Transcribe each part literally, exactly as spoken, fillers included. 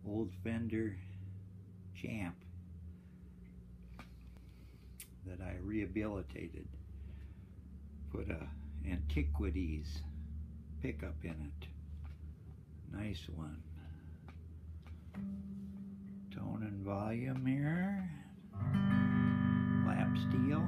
old Fender Champ that I rehabilitated. Put a Antiquities pickup in it. Nice one. Tone and volume here. Lap steel.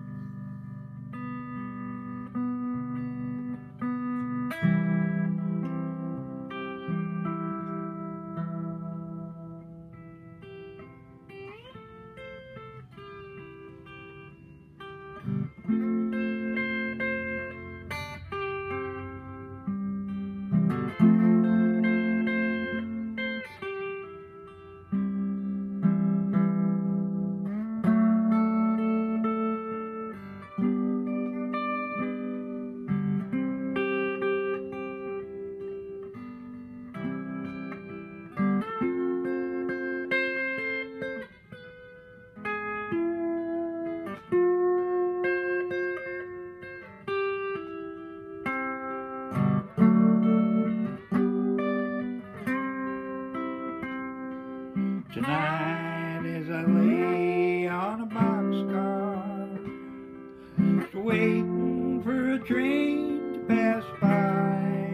Tonight as I lay on a boxcar, just waiting for a train to pass by,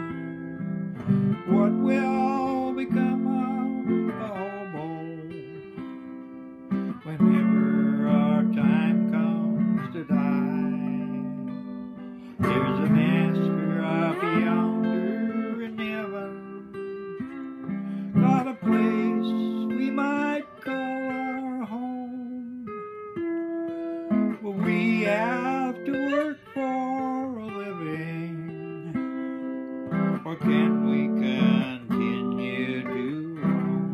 what will become of the hobo whenever our time comes to die? There's a master up yonder in heaven, got a place we might call our home, but we have to work for a living, or can we continue to roam?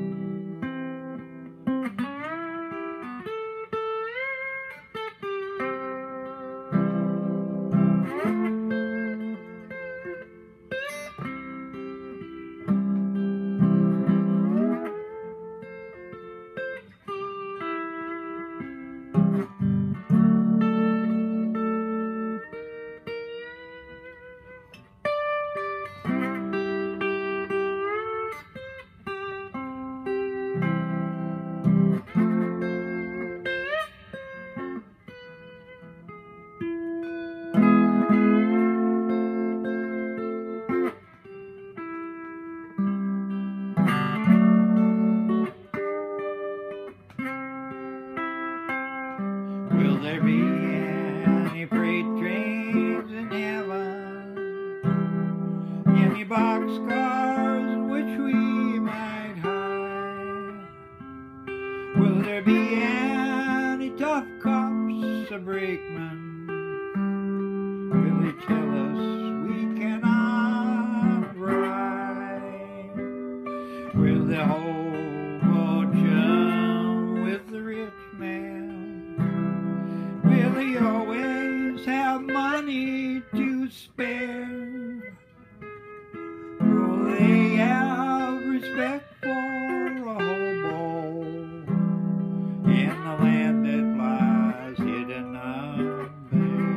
Will there be any freight trains in heaven? Any boxcars which we might hide? Will there be any tough cops or brakemen? Will they tell us we cannot ride? Will the hobo chum with the rich man? Will he always have money to spare? Will they have respect for a hobo in the land that lies hidden up there?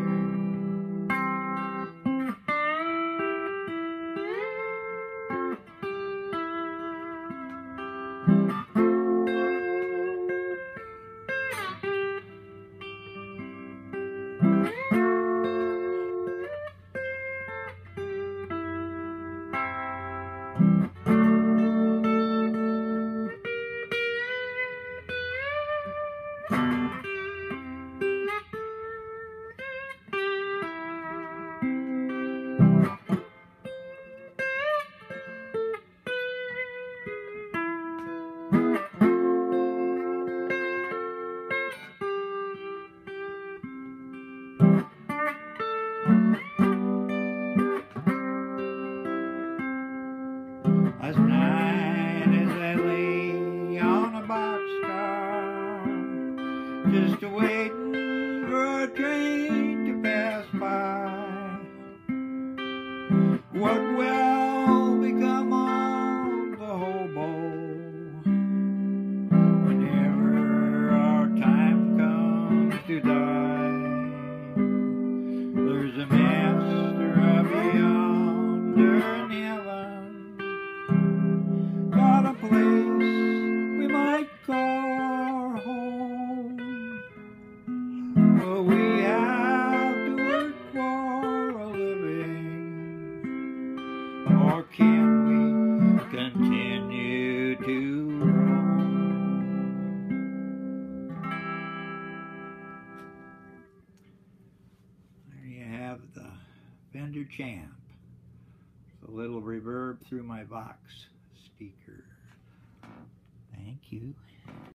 Last night as I lay on a boxcar, just waiting for a train to pass by, what will become of the hobo whenever our time comes to die? There's a master up yonder in heaven, got a place Fender Champ. It's a little reverb through my Vox speaker. Thank you.